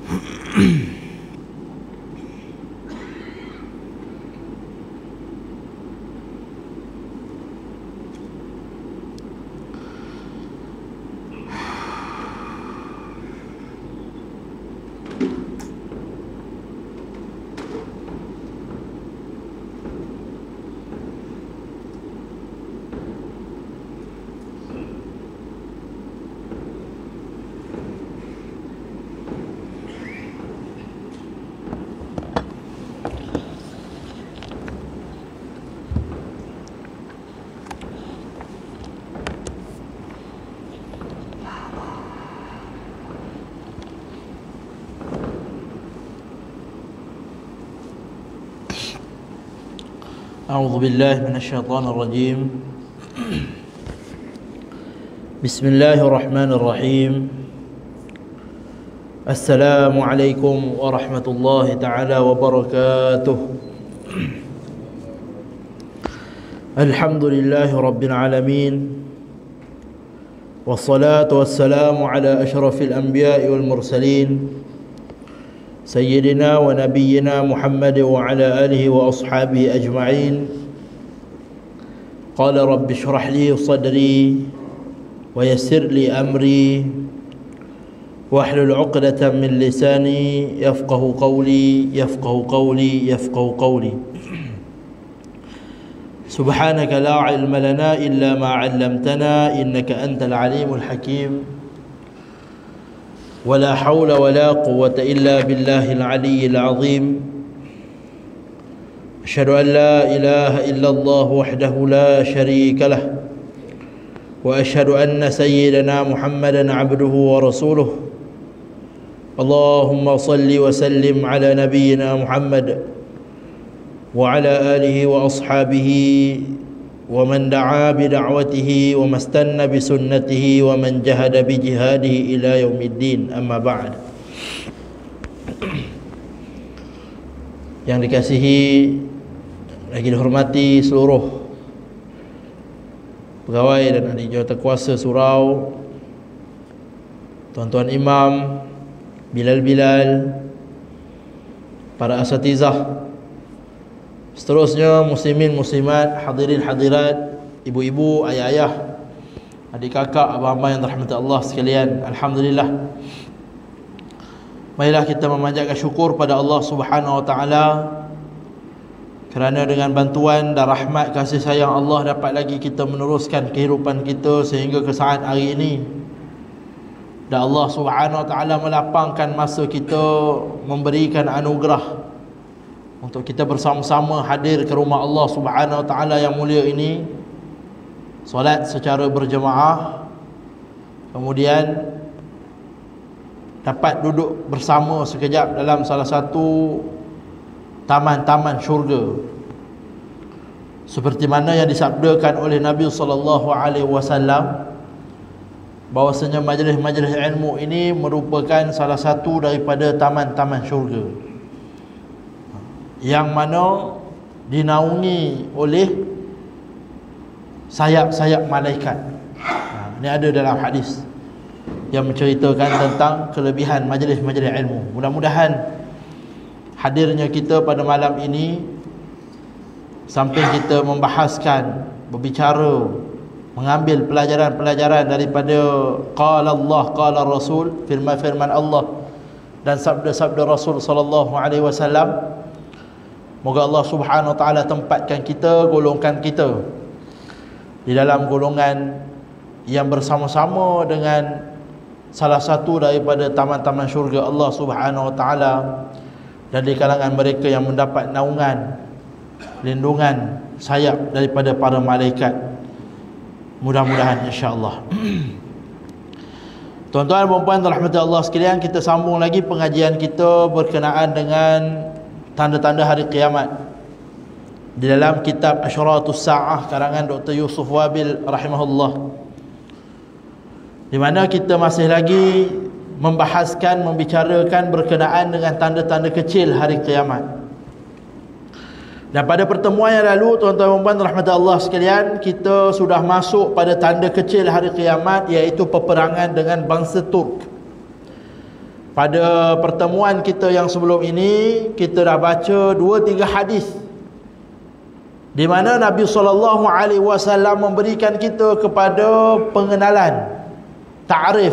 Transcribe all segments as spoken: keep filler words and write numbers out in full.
أعوذ بالله من الشيطان الرجيم. بسم الله الرحمن الرحيم. السلام عليكم ورحمة الله تعالى وبركاته. الحمد لله رب العالمين، والصلاة والسلام على أشرف الأنبياء والمرسلين سيدنا ونبينا محمد وعلى آله وأصحابه أجمعين. قال رب اشرح لي صدري ويسر لي أمري واحلل عقدة من لساني يفقه قولي يفقه قولي يفقه قولي. سبحانك لا علم لنا إلا ما علمتنا إنك أنت العليم الحكيم. ولا حول ولا قوة إلا بالله العلي العظيم. أشهد أن لا إله إلا الله وحده لا شريك له، وأشهد أن سيدنا محمدا عبده ورسوله. اللهم صل وسلم على نبينا محمد وعلى آله وأصحابه ومن دعا بدعوته وما استنى بسنته ومن جهد بجهاده إلى يوم الدين. أما بعد. Yang dikasihi lagi dihormati seluruh pegawai dan ahli jawatankuasa surau, tuan-tuan imam, bilal-bilal, para asatizah, seterusnya muslimin muslimat, hadirin hadirat, ibu-ibu, ayah-ayah, adik kakak, abang-abang yang dirahmati Allah sekalian. Alhamdulillah, marilah kita memanjatkan syukur pada Allah Subhanahu wa taala kerana dengan bantuan dan rahmat kasih sayang Allah dapat lagi kita meneruskan kehidupan kita sehingga ke saat hari ini. Dan Allah Subhanahu wa taala melapangkan masa kita, memberikan anugerah untuk kita bersama-sama hadir ke rumah Allah Subhanahu wa taala yang mulia ini, solat secara berjemaah, kemudian dapat duduk bersama sekejap dalam salah satu taman-taman syurga, seperti mana yang disabdakan oleh Nabi sallallahu alaihi wasallam bahwasanya majlis-majlis ilmu ini merupakan salah satu daripada taman-taman syurga yang mana dinaungi oleh sayap-sayap malaikat. Ha, ini ada dalam hadis yang menceritakan tentang kelebihan majlis-majlis ilmu. Mudah-mudahan hadirnya kita pada malam ini, samping kita membahaskan, berbicara, mengambil pelajaran-pelajaran daripada qala Allah, qala Rasul, firman-firman Allah dan sabda-sabda Rasul sallallahu alaihi wasallam. Moga Allah Subhanahu wa taala tempatkan kita, golongkan kita di dalam golongan yang bersama-sama dengan salah satu daripada taman-taman syurga Allah Subhanahu wa taala, dan di kalangan mereka yang mendapat naungan, lindungan, sayap daripada para malaikat. Mudah-mudahan insya-Allah. Tuan-tuan dan puan-puan rahmati Allah sekalian, kita sambung lagi pengajian kita berkenaan dengan tanda-tanda hari kiamat di dalam kitab Asyratus Sa'ah karangan Doktor Yusuf Wabil rahimahullah, di mana kita masih lagi membahaskan, membicarakan berkenaan dengan tanda-tanda kecil hari kiamat. Dan pada pertemuan yang lalu, tuan-tuan dan puan rahmati Allah sekalian, kita sudah masuk pada tanda kecil hari kiamat, iaitu peperangan dengan bangsa Turk. pada pertemuan kita yang sebelum ini kita dah baca dua tiga hadis di mana Nabi sallallahu alaihi wasallam memberikan kita kepada pengenalan, ta'rif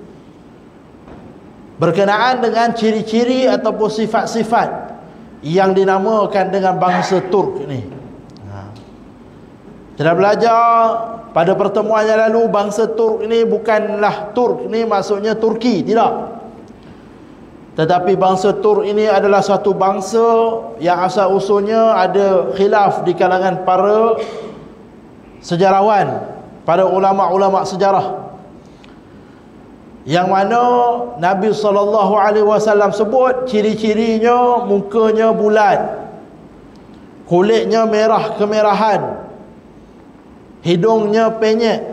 berkenaan dengan ciri-ciri ataupun sifat-sifat yang dinamakan dengan bangsa Turk ni. Ha. Kita belajar pada pertemuan yang lalu, bangsa Turk ni bukanlah Turk ni maksudnya Turki, tidak. Tetapi bangsa Turk ini adalah satu bangsa yang asal usulnya ada khilaf di kalangan para sejarawan, para ulama-ulama sejarah, yang mana Nabi sallallahu alaihi wasallam sebut ciri-cirinya mukanya bulat, kulitnya merah kemerahan, hidungnya penyek,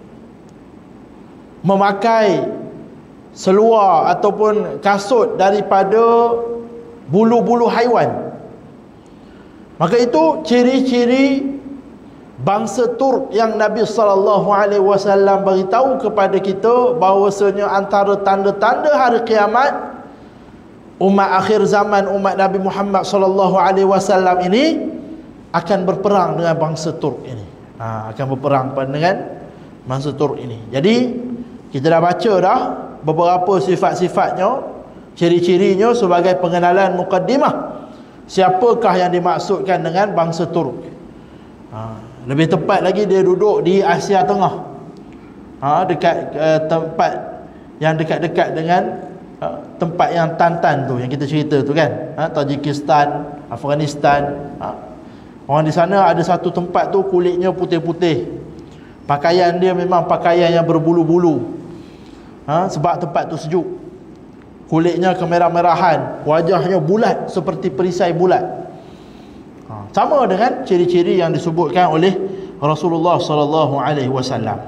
memakai seluar ataupun kasut daripada bulu-bulu haiwan. Maka itu ciri-ciri bangsa Turk yang Nabi sallallahu alaihi wasallam beritahu kepada kita bahawasanya antara tanda-tanda hari kiamat umat akhir zaman, umat Nabi Muhammad sallallahu alaihi wasallam ini akan berperang dengan bangsa Turk ini. Ha, akan berperang dengan bangsa Turk ini. Jadi kita dah baca dah beberapa sifat-sifatnya, ciri-cirinya sebagai pengenalan mukaddimah siapakah yang dimaksudkan dengan bangsa Turk. Ha, lebih tepat lagi dia duduk di Asia Tengah, ha, dekat uh, tempat yang dekat-dekat dengan uh, tempat yang Tantan tu yang kita cerita tu kan, ha, Tajikistan, Afghanistan. Ha. Orang di sana ada satu tempat tu kulitnya putih-putih, pakaian dia memang pakaian yang berbulu-bulu. Ha, sebab tempat tu sejuk, kulitnya kemerah-merahan, wajahnya bulat seperti perisai bulat. Ha, sama dengan ciri-ciri yang disebutkan oleh Rasulullah sallallahu alaihi wasallam.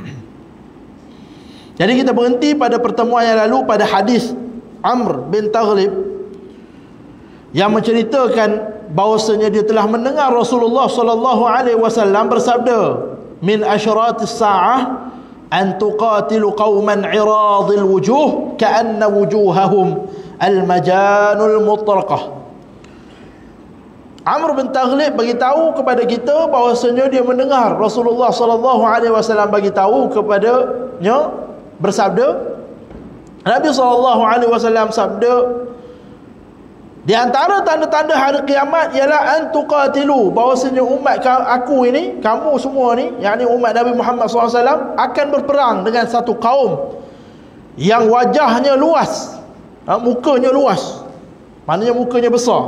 Jadi kita berhenti pada pertemuan yang lalu pada hadis Amr bin Taghlib yang menceritakan bahawasanya dia telah mendengar Rasulullah sallallahu alaihi wasallam bersabda, min asyratis sa'ah an tuqatilu qauman 'iradil wujuh ka'anna wujuhahum al-majanul mutraqah. Amr bin Taghlib bagi tahu kepada kita bahawasanya dia mendengar Rasulullah sallallahu alaihi wasallam bagi tahu kepadanya bersabda, Nabi sallallahu alaihi wasallam sabda, di antara tanda-tanda hari kiamat ialah an tuqatilu, bahawasanya umat aku ini, kamu semua ni, yakni umat Nabi Muhammad sallallahu alaihi wasallam akan berperang dengan satu kaum yang wajahnya luas, ha, mukanya luas, maknanya mukanya besar,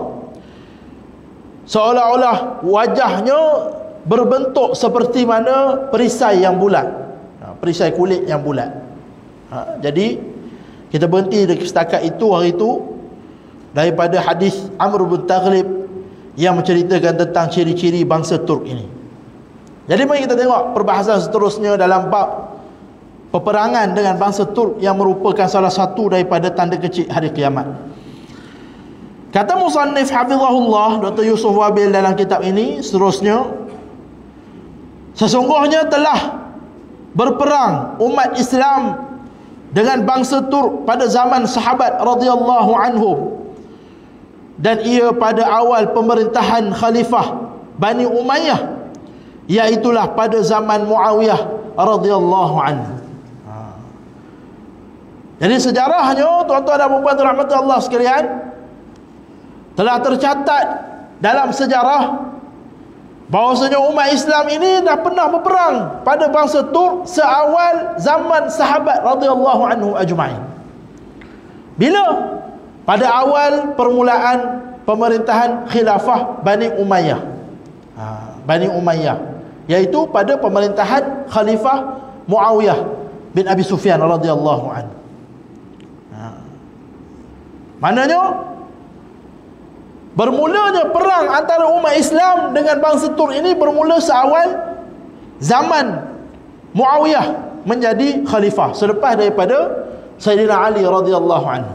seolah-olah wajahnya berbentuk seperti mana perisai yang bulat, ha, perisai kulit yang bulat. Ha, jadi kita berhenti setakat itu hari itu daripada hadis Amr bin Taghlib yang menceritakan tentang ciri-ciri bangsa Turk ini. Jadi mari kita tengok perbahasan seterusnya dalam bab peperangan dengan bangsa Turk yang merupakan salah satu daripada tanda kecil hari kiamat. Kata musannif hafizahullah Doktor Yusuf Wabil dalam kitab ini seterusnya, sesungguhnya telah berperang umat Islam dengan bangsa Turk pada zaman sahabat radhiyallahu anhum, dan ia pada awal pemerintahan Khalifah Bani Umayyah, iaitulah pada zaman Muawiyah radhiyallahu anhu. Ha. Jadi sejarahnya, tuan-tuan dan puan-puan rahmat Allah sekalian, telah tercatat dalam sejarah bahawasanya umat Islam ini dah pernah berperang pada bangsa Turk seawal zaman sahabat radhiyallahu anhu ajma'in. Bila? Pada awal permulaan pemerintahan khilafah Bani Umayyah, ha, Bani Umayyah, iaitu pada pemerintahan Khalifah Muawiyah bin Abi Sufyan radhiyallahu anhu. Ha. Maknanya bermulanya perang antara umat Islam dengan bangsa Turk ini bermula seawal zaman Muawiyah menjadi khalifah, selepas daripada Sayyidina Ali radhiyallahu anhu.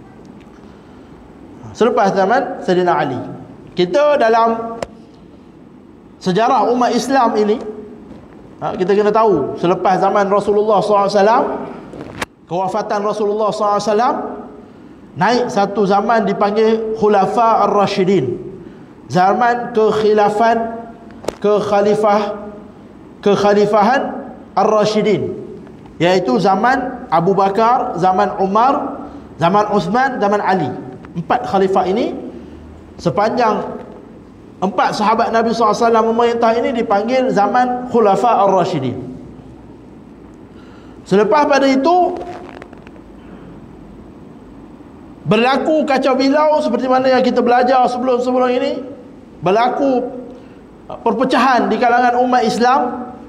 Selepas zaman Sayyidina Ali. Kita dalam sejarah umat Islam ini, ha, kita kena tahu selepas zaman Rasulullah sallallahu alaihi wasallam, kewafatan Rasulullah sallallahu alaihi wasallam, naik satu zaman dipanggil Khulafa Ar-Rashidin, zaman kekhilafan kekhalifah kekhalifahan Ar-Rashidin, iaitu zaman Abu Bakar, zaman Umar, zaman Uthman, zaman Ali. Empat khalifah ini, sepanjang empat sahabat Nabi sallallahu alaihi wasallam memerintah ini, dipanggil zaman Khulafa Ar-Rashidin. Selepas pada itu berlaku kacau bilau seperti mana yang kita belajar sebelum-sebelum ini. Berlaku perpecahan di kalangan umat Islam.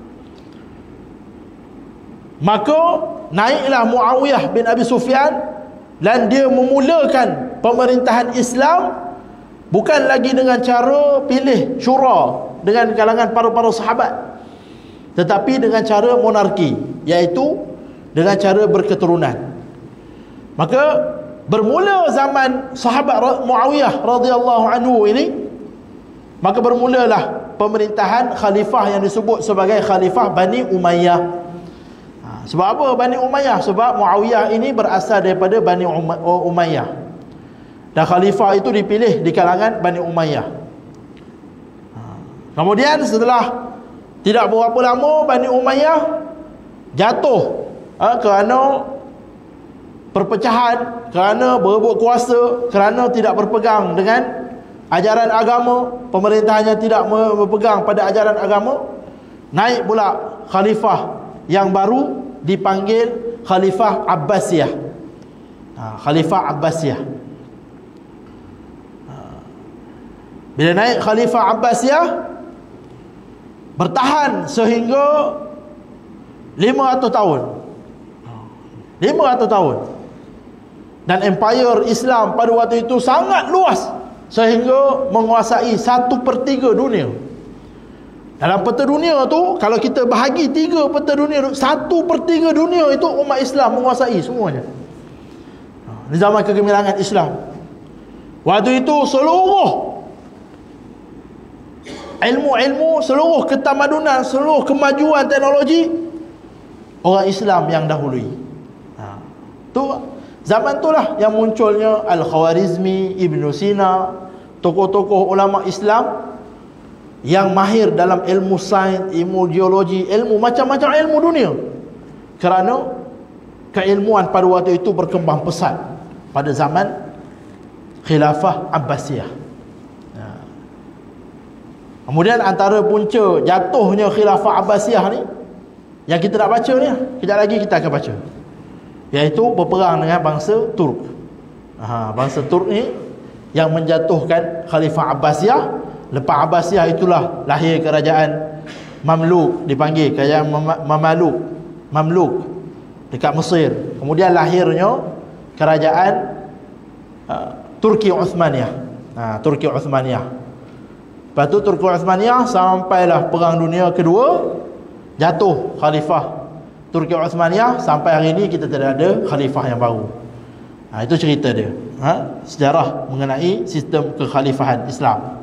Maka naiklah Muawiyah bin Abi Sufyan, dan dia memulakan pemerintahan Islam bukan lagi dengan cara pilih syura dengan kalangan para-para sahabat, tetapi dengan cara monarki, iaitu dengan cara berketurunan. Maka bermula zaman sahabat Muawiyah radhiyallahu anhu ini, maka bermulalah pemerintahan khalifah yang disebut sebagai khalifah Bani Umayyah. Sebab apa Bani Umayyah? Sebab Muawiyah ini berasal daripada Bani Umayyah, dan khalifah itu dipilih di kalangan Bani Umayyah. Kemudian setelah tidak berapa lama, Bani Umayyah jatuh ha, kerana perpecahan, kerana berebut kuasa, kerana tidak berpegang dengan ajaran agama, pemerintahannya tidak berpegang pada ajaran agama. Naik pula khalifah yang baru dipanggil Khalifah Abbasiyah. ha, Khalifah Abbasiyah. ha. Bila naik Khalifah Abbasiyah, bertahan sehingga lima ratus tahun. lima ratus tahun. Dan empire Islam pada waktu itu sangat luas, sehingga menguasai satu per tiga dunia. Dalam peta dunia tu, kalau kita bahagi tiga peta dunia tu, satu per tiga dunia itu umat Islam menguasai semuanya. Di zaman kegemilangan Islam, waktu itu seluruh ilmu-ilmu, seluruh ketamadunan, seluruh kemajuan teknologi, orang Islam yang dahului. ha. Tu zaman itulah yang munculnya Al-Khawarizmi, Ibn Sina, tokoh-tokoh ulama Islam yang mahir dalam ilmu sains, ilmu geologi, ilmu macam-macam ilmu dunia. Kerana keilmuan pada waktu itu berkembang pesat pada zaman Khilafah Abbasiyah. ha. Kemudian antara punca jatuhnya Khilafah Abbasiyah ni, yang kita nak baca ni, kejap lagi kita akan baca, iaitu berperang dengan bangsa Turk. ha, Bangsa Turk ni yang menjatuhkan Khalifah Abbasiyah. Lepas Abbasiyah itulah lahir kerajaan Mamluk, dipanggil kerajaan Mamaluk, Mamluk dekat Mesir. Kemudian lahirnya kerajaan uh, Turki Uthmaniyah. ha, Turki Uthmaniyah. Lepas tu Turki Uthmaniyah sampailah Perang Dunia Kedua, jatuh Khalifah Turki Uthmaniyah. Sampai hari ini kita tidak ada khalifah yang baru. ha, Itu cerita dia, ha? Sejarah mengenai sistem kekhalifahan Islam.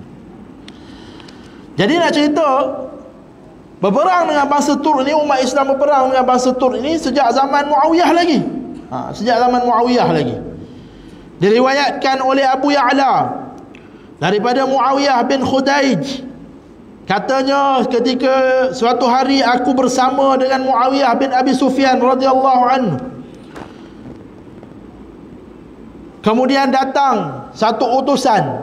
Jadi nak cerita berperang dengan bangsa Turk ni, umat Islam berperang dengan bangsa Turk ini sejak zaman Muawiyah lagi. ha, Sejak zaman Muawiyah lagi. Diriwayatkan oleh Abu Ya'la daripada Muawiyah bin Khudaij, katanya ketika suatu hari aku bersama dengan Muawiyah bin Abi Sufyan radhiyallahu anhu, kemudian datang satu utusan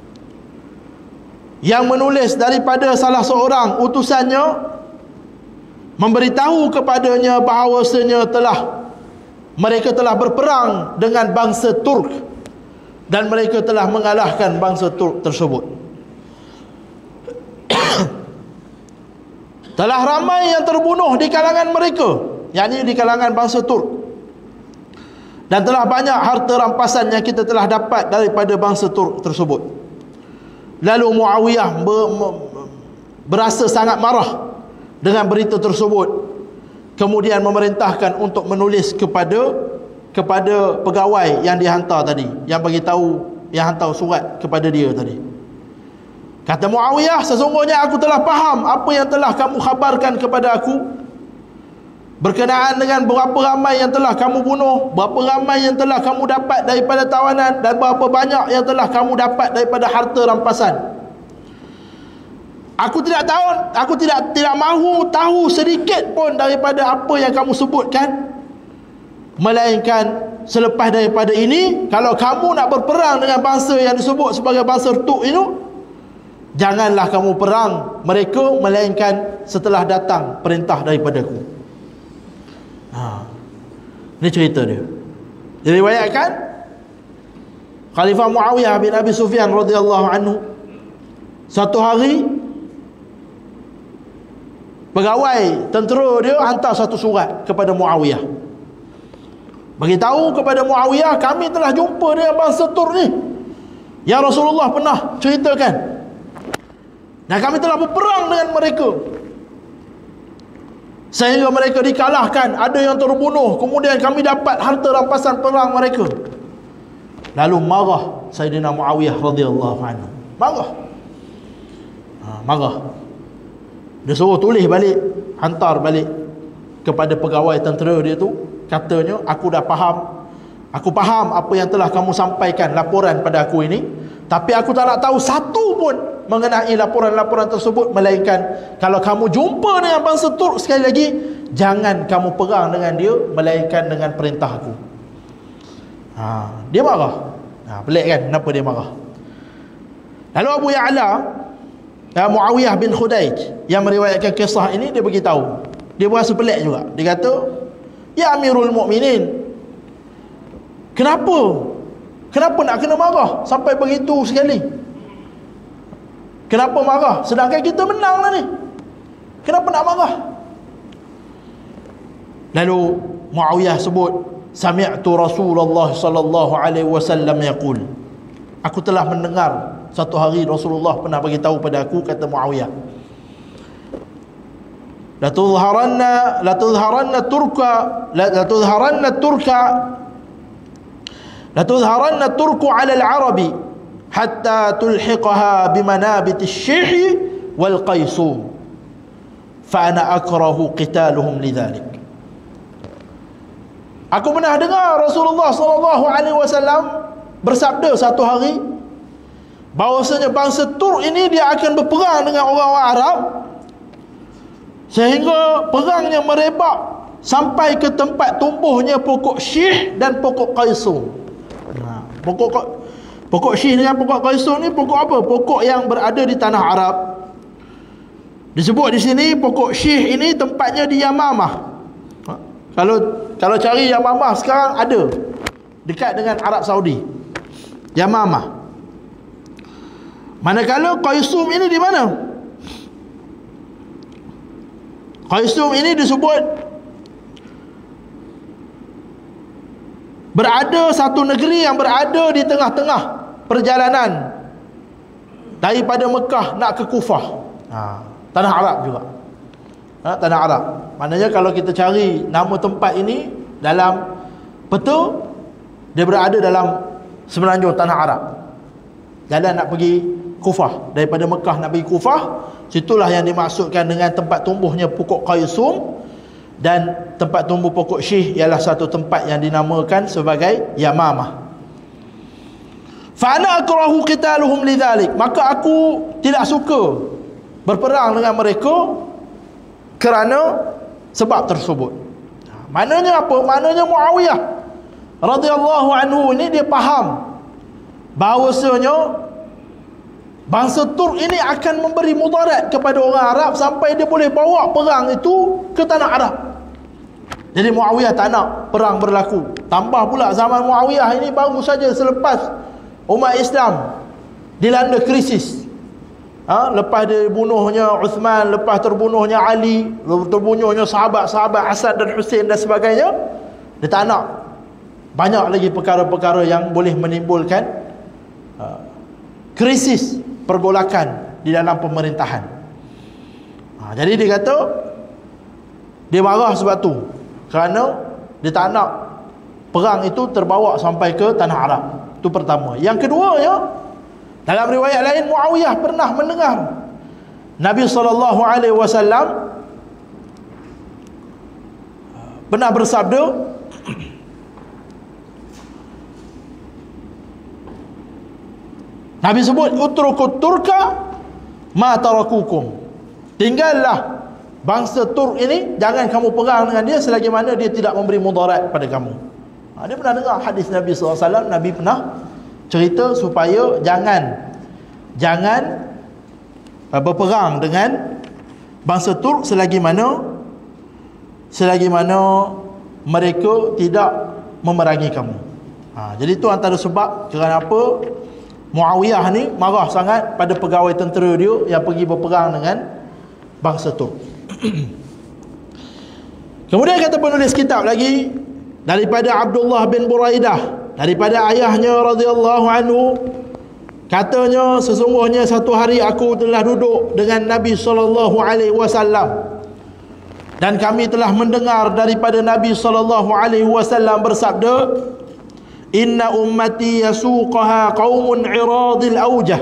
yang menulis daripada salah seorang utusannya, memberitahu kepadanya bahawasanya telah mereka telah berperang dengan bangsa Turk dan mereka telah mengalahkan bangsa Turk tersebut. Telah ramai yang terbunuh di kalangan mereka, yakni di kalangan bangsa Turk, dan telah banyak harta rampasan yang kita telah dapat daripada bangsa Turk tersebut. Lalu Muawiyah ber, berasa sangat marah dengan berita tersebut. Kemudian memerintahkan untuk menulis kepada kepada pegawai yang dihantar tadi, yang bagi tahu, yang hantar surat kepada dia tadi. Kata Muawiyah, sesungguhnya aku telah faham apa yang telah kamu khabarkan kepada aku. berkenaan dengan berapa ramai yang telah kamu bunuh, berapa ramai yang telah kamu dapat daripada tawanan, dan berapa banyak yang telah kamu dapat daripada harta rampasan. Aku tidak tahu, aku tidak tidak mahu tahu sedikit pun daripada apa yang kamu sebutkan, melainkan selepas daripada ini, kalau kamu nak berperang dengan bangsa yang disebut sebagai bangsa Tuk itu, janganlah kamu perang mereka melainkan setelah datang perintah daripadaku. Ha. Ini cerita dia. Diriwayatkan Khalifah Muawiyah bin Abi Sufyan radhiyallahu anhu, satu hari pegawai tentera dia hantar satu surat kepada Muawiyah, beritahu kepada Muawiyah, kami telah jumpa dengan bangsa Tur ni yang Rasulullah pernah ceritakan, dan kami telah berperang dengan mereka sehingga mereka dikalahkan, ada yang terbunuh, kemudian kami dapat harta rampasan perang mereka. Lalu marah Sayyidina Muawiyah radhiyallahu anhu, marah ha, marah. Dia suruh tulis balik, hantar balik kepada pegawai tentera dia tu, katanya, aku dah faham, aku faham apa yang telah kamu sampaikan laporan pada aku ini, tapi aku tak nak tahu satu pun mengenai laporan-laporan tersebut, melainkan kalau kamu jumpa dengan bangsa Turk sekali lagi, jangan kamu perang dengan dia melainkan dengan perintah aku. Ha, dia marah. Ha, pelik kan kenapa dia marah. Lalu Abu Ya'la, ya, Muawiyah bin Khudaij yang meriwayatkan kisah ini, dia beritahu, dia berasa pelik juga. Dia kata, ya Amirul Mukminin, kenapa kenapa nak kena marah sampai begitu sekali? Kenapa marah sedangkan kita menang lah ni? Kenapa nak marah? Lalu Muawiyah sebut, sami'tu Rasulullah sallallahu alaihi wasallam yaqul, aku telah mendengar satu hari Rasulullah pernah beritahu pada aku, kata Muawiyah, la tudharanna la tudharanna turka la tudharanna turka la tudharanna turku ala al-arabi hatta tulhiqaha bimanabit asy-syih wal qaisum fa ana akrahu qitaluhum lidzalik. Aku pernah dengar Rasulullah sallallahu alaihi wasallam bersabda satu hari bahawasanya bangsa Turk ini dia akan berperang dengan orang-orang Arab sehingga perangnya merebak sampai ke tempat tumbuhnya pokok syih dan pokok qaisum. Nah, pokok pokok syih dengan pokok qaisum ni pokok apa? Pokok yang berada di tanah Arab. Disebut di sini pokok syih ini tempatnya di Yamamah. Ha? Kalau kalau cari Yamamah sekarang ada dekat dengan Arab Saudi. Yamamah. Manakala qaisum ini di mana? Qaisum ini disebut berada satu negeri yang berada di tengah-tengah perjalanan daripada Mekah nak ke Kufah. Ha, tanah Arab juga. Ha, tanah Arab. Maknanya kalau kita cari nama tempat ini dalam peta, dia berada dalam semenanjung tanah Arab. Jalan nak pergi Kufah, daripada Mekah nak pergi Kufah, situlah yang dimaksudkan dengan tempat tumbuhnya pokok qaisum, dan tempat tumbuh pokok syih ialah satu tempat yang dinamakan sebagai Yamamah. Fa ana akrahu qitaluhum lidzalik, maka aku tidak suka berperang dengan mereka kerana sebab tersebut. Maknanya apa? Maknanya Muawiyah radhiyallahu anhu ini dia faham bahawasanya bangsa Turk ini akan memberi mudarat kepada orang Arab sampai dia boleh bawa perang itu ke tanah Arab. Jadi Muawiyah tak nak perang berlaku. Tambah pula zaman Muawiyah ini baru saja selepas umat Islam dilanda krisis. Ha? Lepas dibunuhnya Uthman, lepas terbunuhnya Ali, terbunuhnya sahabat-sahabat Asad dan Hussein dan sebagainya, dia tak nak banyak lagi perkara-perkara yang boleh menimbulkan uh, krisis pergolakan di dalam pemerintahan. Ha, jadi dia kata dia marah sebab tu, kerana dia tak nak perang itu terbawa sampai ke tanah Arab. Itu pertama. Yang kedua, ya, dalam riwayat lain Muawiyah pernah mendengar Nabi sallallahu alaihi wasallam pernah bersabda, Nabi sebut utrukut turka ma tarakukum, tinggallah bangsa Turk ini, jangan kamu perang dengan dia selagi mana dia tidak memberi mudarat pada kamu. Ha, dia pernah dengar hadis Nabi sallallahu alaihi wasallam. Nabi pernah cerita supaya jangan jangan uh, berperang dengan bangsa Turk selagi mana selagi mana mereka tidak memerangi kamu. Ha, jadi itu antara sebab kerana apa Muawiyah ni marah sangat pada pegawai tentera dia yang pergi berperang dengan bangsa Turk. Kemudian kata penulis kitab lagi, daripada Abdullah bin Buraidah, daripada ayahnya radhiyallahu anhu, katanya, sesungguhnya satu hari aku telah duduk dengan Nabi sallallahu alaihi wasallam, dan kami telah mendengar daripada Nabi sallallahu alaihi wasallam bersabda, inna ummati yasuqaha qaumun iradil awjah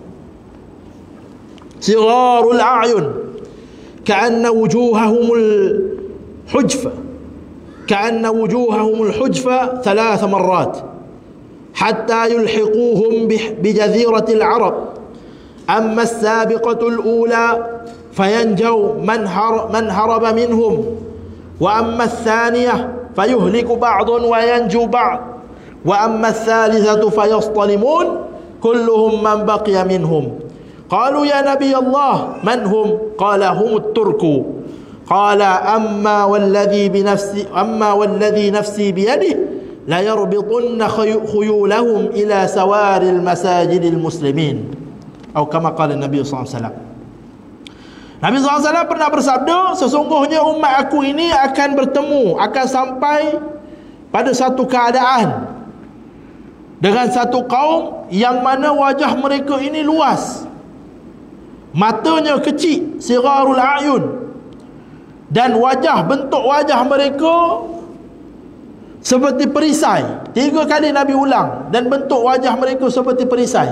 sigharul a'yun ka'anna wujuhahumul hujfa ka'anna wujuhahumul hujfa thalath marrat hatta yulhiquhum bijaziratil arab amma as-sabiqatul ula fayanjaw man har man haraba minhum wa amma ath-thaniyah fayuhliku ba'dun wa yanju ba'd wa amma ats-tsalitsatu fayastalimun kulluhum man baqiya minhum. Qalu ya Nabi Allah, man hum? Qala humut turku. Qala amma walladhi bi nafsi amma walladhi nafsi bi yadihi la yarbitunna khuyulahum ila sawaril masajidil muslimin. Atau kama qala Nabi sallallahu alaihi wasallam. Nabi sallallahu alaihi wasallam pernah bersabda, sesungguhnya umat aku ini akan bertemu, akan sampai pada satu keadaan dengan satu kaum yang mana wajah mereka ini luas, matanya kecil, sirarul a'yun, dan wajah, bentuk wajah mereka seperti perisai. Tiga kali Nabi ulang, dan bentuk wajah mereka seperti perisai.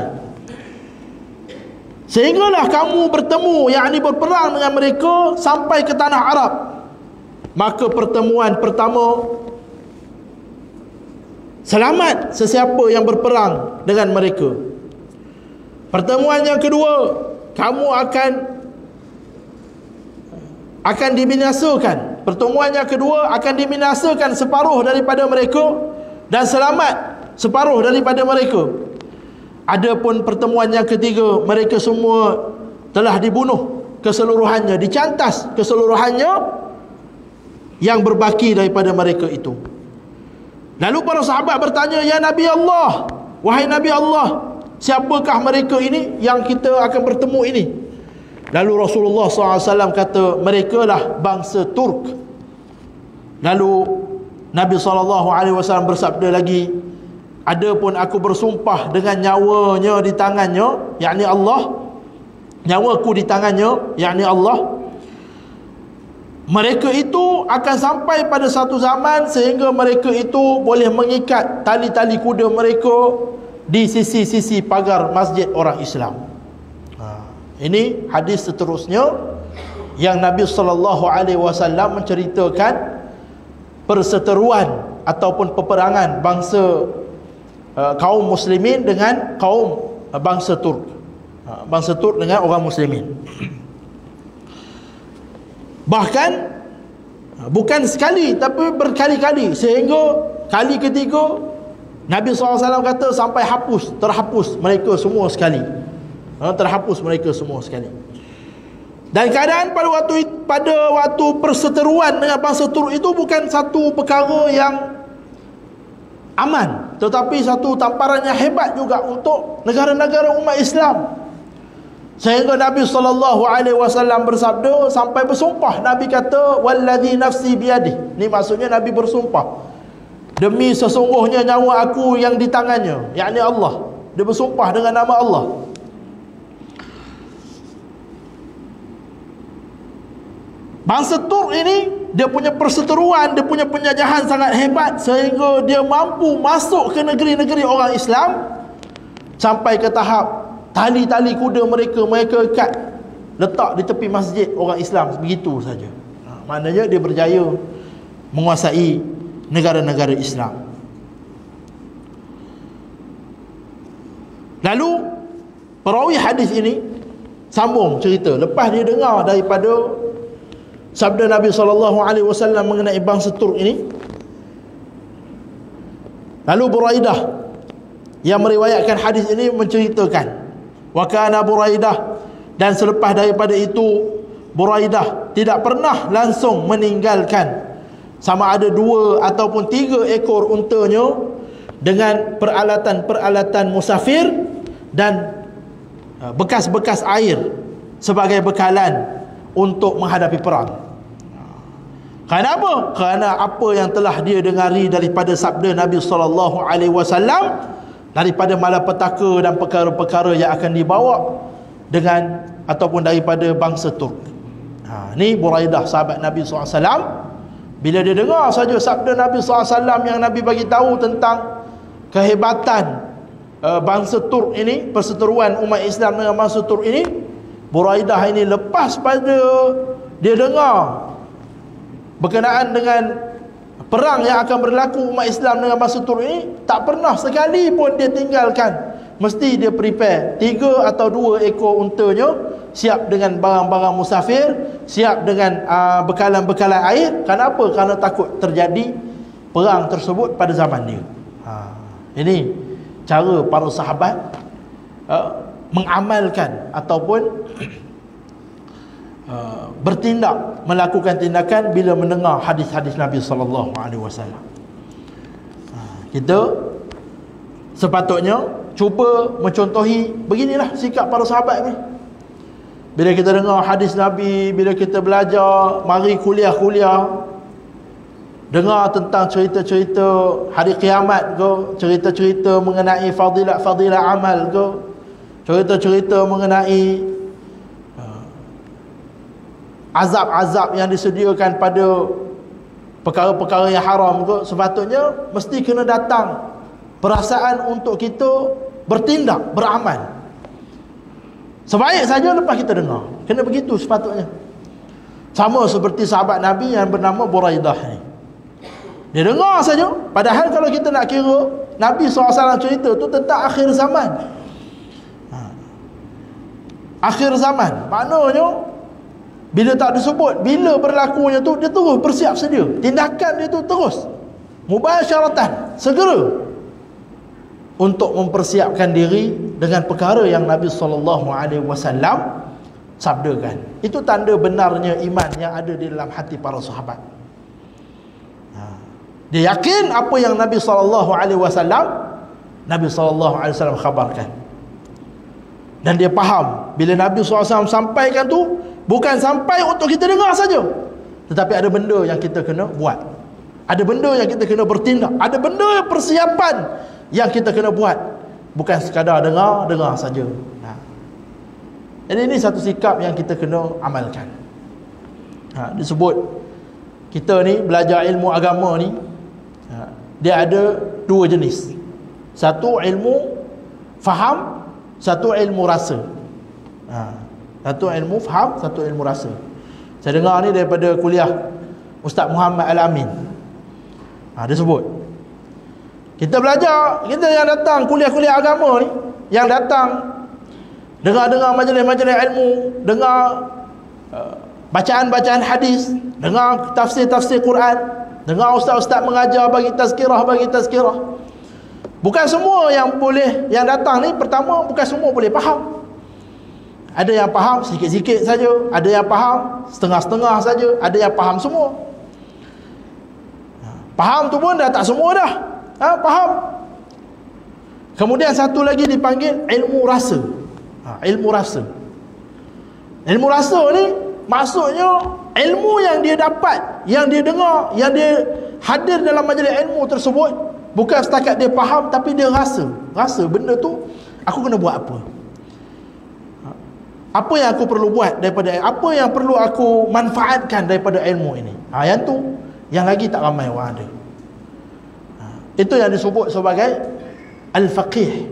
Sehinggalah kamu bertemu, yakni berperang dengan mereka sampai ke tanah Arab. Maka pertemuan pertama, selamat sesiapa yang berperang dengan mereka. Pertemuan yang kedua, kamu akan akan dibinasakan. Pertemuan yang kedua, akan dibinasakan separuh daripada mereka dan selamat separuh daripada mereka. Adapun pertemuan yang ketiga, mereka semua telah dibunuh keseluruhannya, dicantas keseluruhannya yang berbaki daripada mereka itu. Lalu para sahabat bertanya, ya Nabi Allah, wahai Nabi Allah, siapakah mereka ini yang kita akan bertemu ini? Lalu Rasulullah sallallahu alaihi wasallam kata, mereka lah bangsa Turk. Lalu Nabi sallallahu alaihi wasallam bersabda lagi, adapun aku bersumpah dengan nyawanya di tangannya, yakni Allah, nyawaku di tangannya, yakni Allah, mereka itu akan sampai pada satu zaman sehingga mereka itu boleh mengikat tali-tali kuda mereka di sisi-sisi pagar masjid orang Islam. Ha, ini hadis seterusnya yang Nabi sallallahu alaihi wasallam menceritakan perseteruan ataupun peperangan bangsa uh, kaum muslimin dengan kaum uh, bangsa Turk. Uh, bangsa Turk dengan orang muslimin. Bahkan bukan sekali tapi berkali-kali, sehingga kali ketiga Nabi sallallahu alaihi wasallam kata sampai hapus, terhapus mereka semua sekali. Ha, terhapus mereka semua sekali. Dan keadaan pada waktu pada waktu perseteruan dengan bangsa Turk itu bukan satu perkara yang aman, tetapi satu tamparan yang hebat juga untuk negara-negara umat Islam. Sehingga Nabi sallallahu alaihi wasallam bersabda sampai bersumpah. Nabi kata, wallazi nafsi biyadihi. Ini maksudnya Nabi bersumpah, demi sesungguhnya nyawa aku yang di tangannya, yakni Allah. Dia bersumpah dengan nama Allah. Bangsa Turk ini, dia punya perseteruan, dia punya penjajahan sangat hebat, sehingga dia mampu masuk ke negeri-negeri orang Islam sampai ke tahap tali-tali kuda mereka mereka ikat, letak di tepi masjid orang Islam begitu saja. Ha, maknanya dia berjaya menguasai negara-negara Islam. Lalu perawi hadis ini sambung cerita lepas dia dengar daripada sabda Nabi sallallahu alaihi wasallam mengenai bangsa Turk ini. Lalu Buraidah yang meriwayatkan hadis ini menceritakan, wa kana Buraidah, dan selepas daripada itu Buraidah tidak pernah langsung meninggalkan sama ada dua ataupun tiga ekor untanya dengan peralatan-peralatan musafir dan bekas-bekas air sebagai bekalan untuk menghadapi perang. Kerana apa? Kerana apa yang telah dia dengari daripada sabda Nabi sallallahu alaihi wasallam daripada malapetaka dan perkara-perkara yang akan dibawa dengan ataupun daripada bangsa Turk. Ha, ni Buraidah sahabat Nabi sallallahu alaihi wasallam, bila dia dengar saja sabda Nabi sallallahu alaihi wasallam yang Nabi bagi tahu tentang kehebatan uh, bangsa Turk ini, perseteruan umat Islam dengan bangsa Turk ini, Buraidah ini lepas pada dia dengar berkenaan dengan perang yang akan berlaku umat Islam dengan bangsa Turk ini, tak pernah sekali pun dia tinggalkan. Mesti dia prepare tiga atau dua ekor untanya, siap dengan barang-barang musafir, siap dengan uh, bekalan-bekalan air. Kenapa? Kerana takut terjadi perang tersebut pada zaman dia. Ha, ini cara para sahabat uh, mengamalkan ataupun uh, bertindak, melakukan tindakan bila mendengar hadis-hadis Nabi sallallahu alaihi wasallam. Kita sepatutnya cuba mencontohi beginilah sikap para sahabat ni. Bila kita dengar hadis Nabi, bila kita belajar, mari kuliah-kuliah, dengar tentang cerita-cerita hari kiamat ke, cerita-cerita mengenai fadilat-fadilat amal ke, cerita-cerita mengenai uh, azab-azab yang disediakan pada perkara-perkara yang haram ke, sepatutnya mesti kena datang perasaan untuk kita bertindak, beramal. Sebaik saja lepas kita dengar, kena begitu sepatutnya. Sama seperti sahabat Nabi yang bernama Buraidah ni, dia dengar saja. Padahal kalau kita nak kira, Nabi sallallahu alaihi wasallam cerita tu tentang akhir zaman. ha. Akhir zaman maknanya bila tak disebut bila berlakunya tu, dia terus bersiap sedia, tindakan dia tu terus mubasyaratan, segera untuk mempersiapkan diri dengan perkara yang Nabi sallallahu alaihi wasallam sabdakan. Itu tanda benarnya iman yang ada di dalam hati para sahabat. Ha. Dia yakin apa yang Nabi sallallahu alaihi wasallam Nabi sallallahu alaihi wasallam khabarkan. Dan dia faham bila Nabi sallallahu alaihi wasallam sampaikan tu bukan sampai untuk kita dengar saja, tetapi ada benda yang kita kena buat. Ada benda yang kita kena bertindak. Ada benda yang persiapan yang kita kena buat, bukan sekadar dengar, dengar saja. Ha. Jadi ini satu sikap yang kita kena amalkan. Ha, disebut kita ni belajar ilmu agama ni, ha, dia ada dua jenis. Satu ilmu faham, satu ilmu rasa. Ha, satu ilmu faham, satu ilmu rasa. Saya dengar ni daripada kuliah Ustaz Muhammad Al-Amin. Ha, dia sebut kita belajar, kita yang datang kuliah-kuliah agama ni, yang datang dengar-dengar majlis-majlis ilmu, dengar uh, bacaan-bacaan hadis, dengar tafsir-tafsir Quran, dengar ustaz-ustaz mengajar bagi tazkirah, bagi tazkirah. Bukan semua yang boleh, yang datang ni pertama bukan semua boleh faham. Ada yang faham sikit-sikit saja, ada yang faham setengah-setengah saja, ada yang faham semua. Faham tu pun dah tak semua dah. Ha, faham. Kemudian satu lagi dipanggil ilmu rasa. Ha, ilmu rasa. Ilmu rasa ni maksudnya ilmu yang dia dapat, yang dia dengar, yang dia hadir dalam majlis ilmu tersebut, bukan setakat dia faham, tapi dia rasa. Rasa benda tu aku kena buat apa. Ha, apa yang aku perlu buat daripada, apa yang perlu aku manfaatkan daripada ilmu ini. Ha, yang tu yang lagi tak ramai orang ada. Itu yang disebut sebagai al-faqih.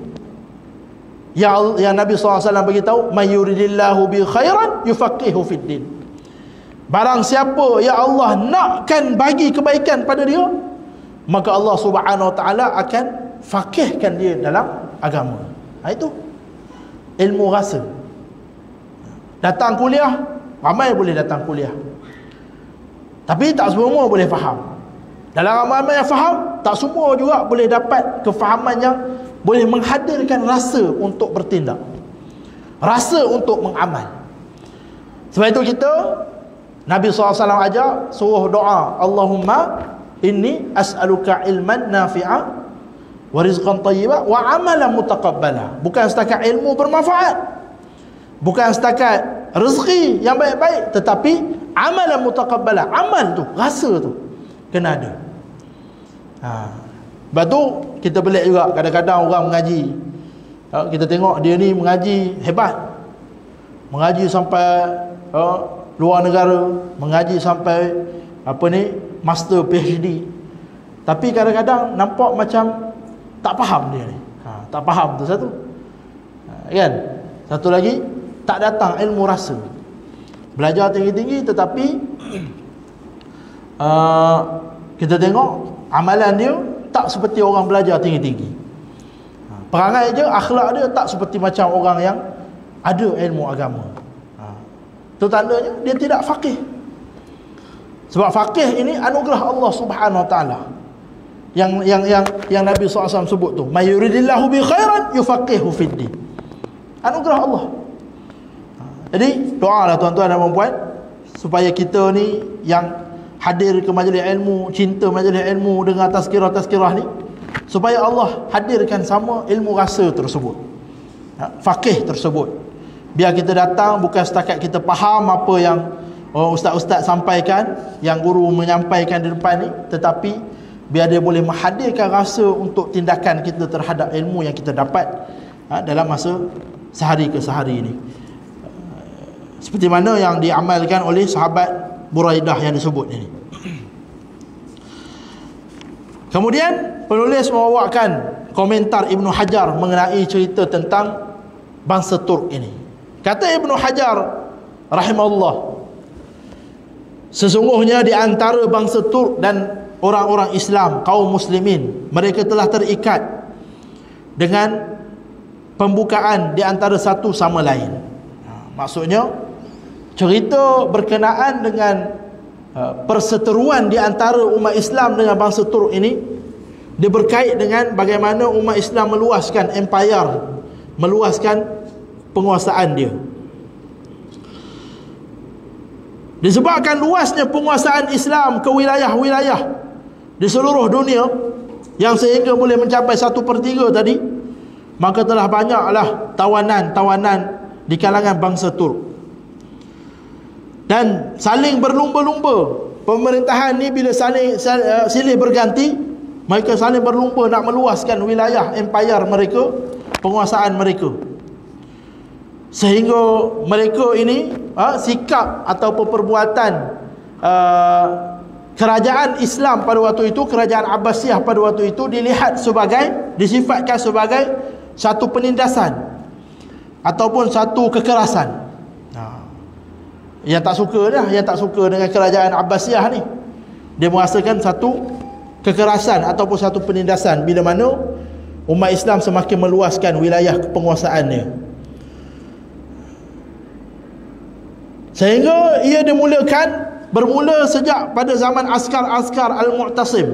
Yang, yang Nabi sallallahu alaihi wasallam beritahu, may yuridillahu bi khairan yufaqihu fid din. Barang siapa ya Allah nakkan bagi kebaikan pada dia, maka Allah Subhanahu Wa Taala akan faqihkan dia dalam agama. Ha, itu ilmu rasa. Datang kuliah, ramai boleh datang kuliah, tapi tak semua boleh faham. Dalam ramai yang faham, tak semua juga boleh dapat kefahaman yang boleh menghadirkan rasa untuk bertindak, rasa untuk mengamal. Sebab itu kita, Nabi sallallahu alaihi wasallam ajar suruh doa, Allahumma inni as'aluka ilman nafi'a wa rizqan tayyiba wa amalan mutaqabbala. Bukan setakat ilmu bermanfaat, bukan setakat rezeki yang baik-baik, tetapi amalan mutaqabbala. Amal tu, rasa tu kena ada. Ha. Sebab tu kita pelik juga kadang-kadang orang mengaji, ha, kita tengok dia ni mengaji hebat, mengaji sampai ha, luar negara, mengaji sampai apa ni master P H D, tapi kadang-kadang nampak macam tak faham dia ni. Ha, tak faham tu satu, ha, kan? Satu lagi, tak datang ilmu rasa. Belajar tinggi-tinggi tetapi uh, kita tengok amalan dia tak seperti orang belajar tinggi-tinggi. Ha, perangai je, akhlak dia tak seperti macam orang yang ada ilmu agama. Ha, itu tandanya dia tidak faqih. Sebab faqih ini anugerah Allah Subhanahu Wa Taala. Yang yang yang yang Nabi sallallahu alaihi wasallam sebut tu, may yuridillahu bi khairan yufaqihu fid din. Anugerah Allah. Jadi doalah tuan-tuan dan puan-puan supaya kita ni yang hadir ke majlis ilmu, cinta majlis ilmu dengan tazkirah-tazkirah ni, supaya Allah hadirkan sama ilmu rasa tersebut, ha, faqih tersebut. Biar kita datang bukan setakat kita faham apa yang oh, ustaz-ustaz sampaikan, yang guru menyampaikan di depan ni, tetapi biar dia boleh menghadirkan rasa untuk tindakan kita terhadap ilmu yang kita dapat, ha, dalam masa sehari ke sehari ini. Seperti mana yang diamalkan oleh sahabat Buraidah yang disebut ini. Kemudian penulis membawakan komentar Ibnu Hajar mengenai cerita tentang bangsa Turk ini. Kata Ibnu Hajar rahimahullah, sesungguhnya di antara bangsa Turk dan orang-orang Islam, kaum muslimin, mereka telah terikat dengan pembukaan di antara satu sama lain. Maksudnya cerita berkenaan dengan uh, perseteruan di antara umat Islam dengan bangsa Turk ini, dia berkait dengan bagaimana umat Islam meluaskan empire, meluaskan penguasaan dia. Disebabkan luasnya penguasaan Islam ke wilayah-wilayah di seluruh dunia, yang sehingga boleh mencapai satu per tiga tadi, maka telah banyaklah tawanan-tawanan di kalangan bangsa Turk. Dan saling berlumba-lumba. Pemerintahan ni bila saling silih berganti, mereka saling berlumba nak meluaskan wilayah empire mereka, penguasaan mereka. Sehingga mereka ini ha, sikap atau perbuatan uh, kerajaan Islam pada waktu itu, kerajaan Abbasiyah pada waktu itu, dilihat sebagai, disifatkan sebagai satu penindasan ataupun satu kekerasan. Yang tak suka dah, yang tak suka dengan kerajaan Abbasiyah ni, dia merasakan satu kekerasan ataupun satu penindasan bila mana umat Islam semakin meluaskan wilayah penguasaannya, sehingga ia dimulakan bermula sejak pada zaman askar-askar Al-Mu'tasim.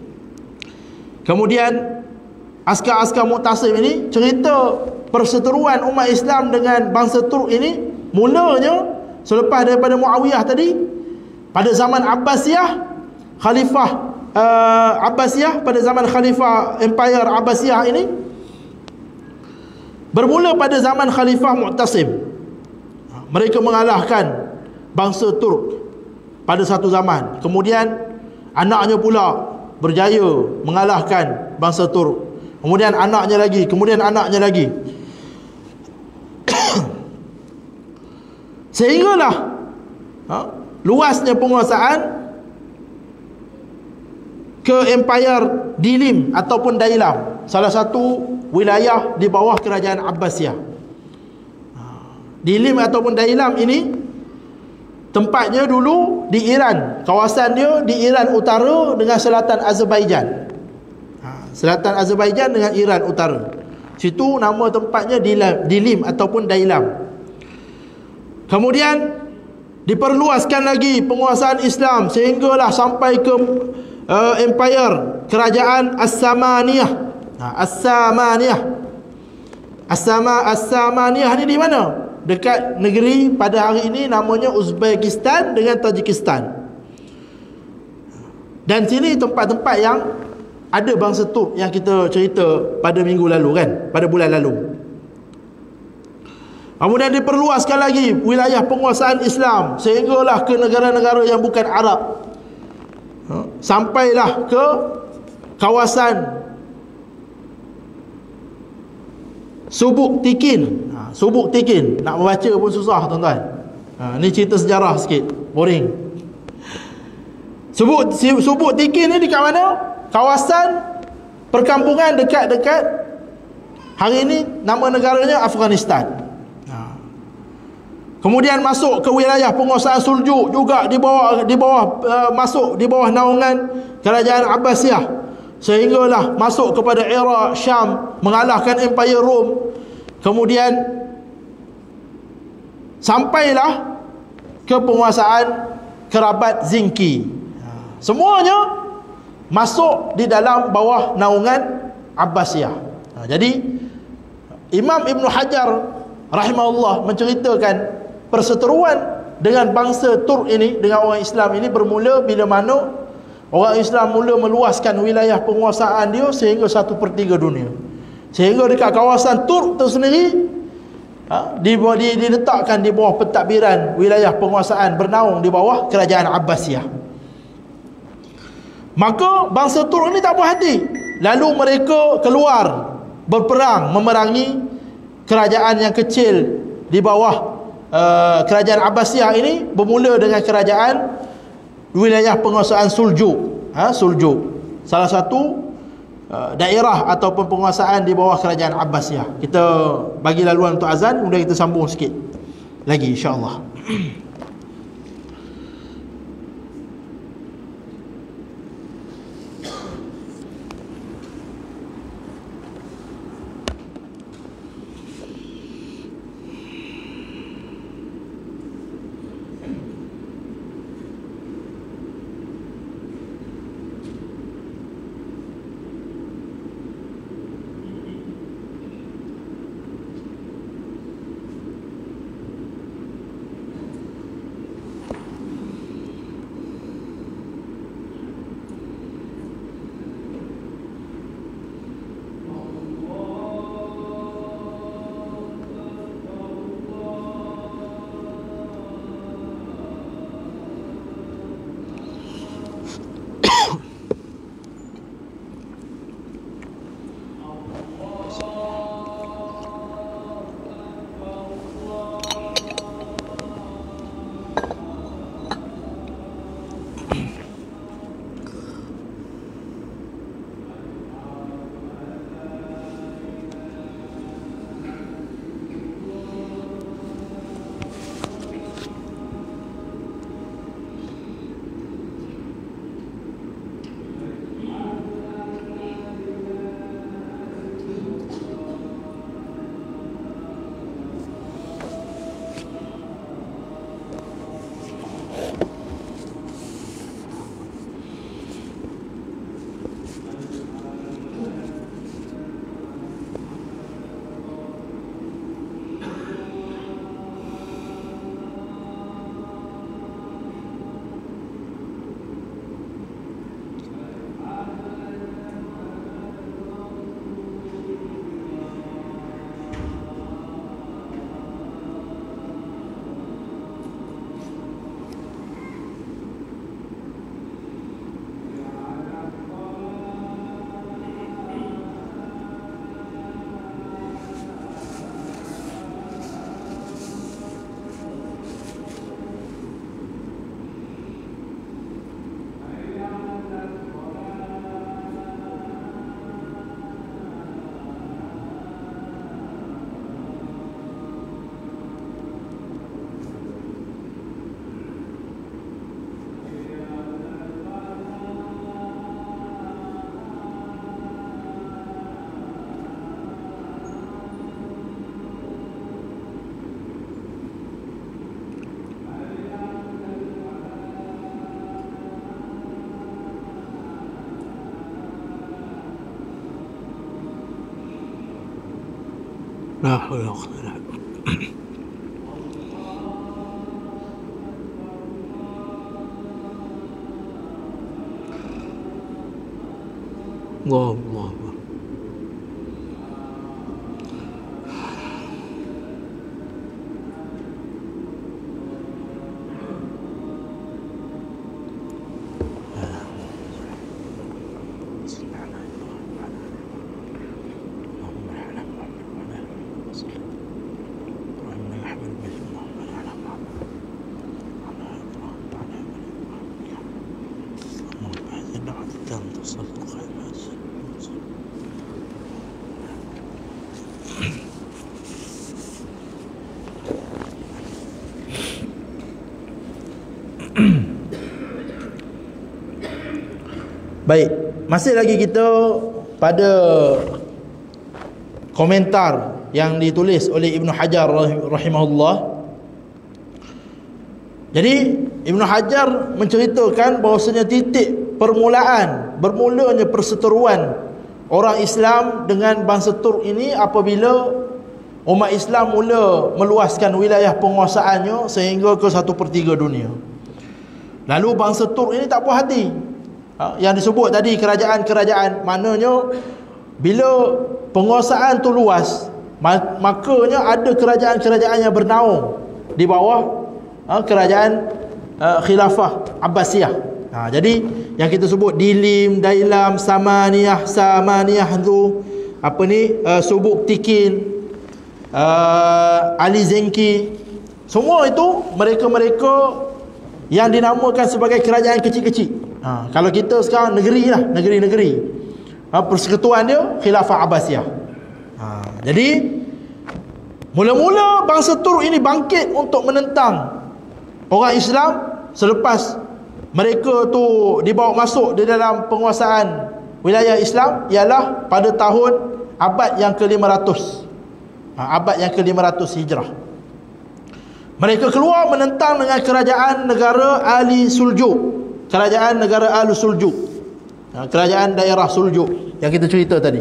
Kemudian askar-askar Mu'tasim ini, cerita perseteruan umat Islam dengan bangsa Turk ini mulanya selepas daripada Muawiyah tadi, pada zaman Abbasiyah, Khalifah uh, Abbasiyah, pada zaman Khalifah Empire Abbasiyah ini, bermula pada zaman Khalifah Mu'tasim. Mereka mengalahkan bangsa Turk pada satu zaman. Kemudian anaknya pula berjaya mengalahkan bangsa Turk. Kemudian anaknya lagi, kemudian anaknya lagi. Sehinggalah ha, luasnya penguasaan ke Empire Dilim ataupun Dailam, salah satu wilayah di bawah kerajaan Abbasiyah. Dilim ataupun Dailam ini tempatnya dulu di Iran. Kawasan dia di Iran Utara dengan selatan Azerbaijan. Ha, selatan Azerbaijan dengan Iran Utara. Situ nama tempatnya Dilam, Dilim ataupun Dailam. Kemudian diperluaskan lagi penguasaan Islam sehinggalah sampai ke uh, empire kerajaan As-Samaniyah. Ha, As-Samaniyah. As-Sama As-Samaniyah ni di mana? Dekat negeri pada hari ini namanya Uzbekistan dengan Tajikistan. Dan sini tempat-tempat yang ada bangsa Turk yang kita cerita pada minggu lalu kan, pada bulan lalu. Kemudian diperluaskan lagi wilayah penguasaan Islam sehinggalah ke negara-negara yang bukan Arab. Sampailah ke kawasan Subuk Tikin. Ha, Subuk Tikin, nak membaca pun susah tuan-tuan. Ha, ni cerita sejarah sikit, boring. Subuk Subuk Tikin ni dekat mana? Kawasan perkampungan dekat-dekat hari ini nama negaranya Afghanistan. Ha. Kemudian masuk ke wilayah penguasaan Suljuk juga di bawah di bawah uh, masuk di bawah naungan kerajaan Abbasiyah. Sehinggalah masuk kepada era Syam, mengalahkan Empire Rom. Kemudian sampailah ke penguasaan kerabat Zinki. Semuanya masuk di dalam bawah naungan Abbasiyah. Jadi Imam Ibn Hajar rahimahullah menceritakan perseteruan dengan bangsa Turk ini, dengan orang Islam ini bermula bila mana orang Islam mula meluaskan wilayah penguasaan dia sehingga satu per tiga dunia. Sehingga dekat kawasan Turk itu sendiri ha, diletakkan di bawah pentadbiran wilayah penguasaan bernaung di bawah kerajaan Abbasiyah. Maka bangsa Turk ni tak puas hati. Lalu mereka keluar berperang memerangi kerajaan yang kecil di bawah uh, kerajaan Abbasiyah ini, bermula dengan kerajaan wilayah penguasaan Suljuk. Ha, Suljuk salah satu uh, daerah ataupun penguasaan di bawah kerajaan Abbasiyah. Kita bagi laluan untuk azan, kemudian kita sambung sikit lagi insya-Allah. La haula wala quwwata illa billah. Allah Allah. Baik, masih lagi kita pada komentar yang ditulis oleh Ibnu Hajar rahimahullah. Jadi Ibnu Hajar menceritakan bahawasanya titik permulaan bermulanya perseteruan orang Islam dengan bangsa Turk ini apabila umat Islam mula meluaskan wilayah penguasaannya sehingga ke satu per tiga dunia. Lalu bangsa Turk ini tak puas hati. Ha, yang disebut tadi kerajaan-kerajaan, maknanya bila penguasaan tu luas, makanya ada kerajaan-kerajaan yang bernaung di bawah ha, kerajaan uh, khilafah Abbasiyah. Ha, jadi yang kita sebut Dilim, Dailam, Samaniyah, Samaniyah tu apa ni uh, Subuk Tikin, uh, Ali Zenki, semua itu mereka-mereka yang dinamakan sebagai kerajaan kecil-kecil. Ha, kalau kita sekarang negeri lah, negeri-negeri. Ha, persekutuan dia Khilafah Abbasiyah. Ha, jadi mula-mula bangsa Turk ini bangkit untuk menentang orang Islam selepas mereka tu dibawa masuk di dalam penguasaan wilayah Islam ialah pada tahun abad yang ke lima ratus. Ha, abad yang ke lima ratus Hijrah. Mereka keluar menentang dengan kerajaan negara Ali Suljuk. Kerajaan negara Al Suljuk, kerajaan daerah Suljuk yang kita cerita tadi.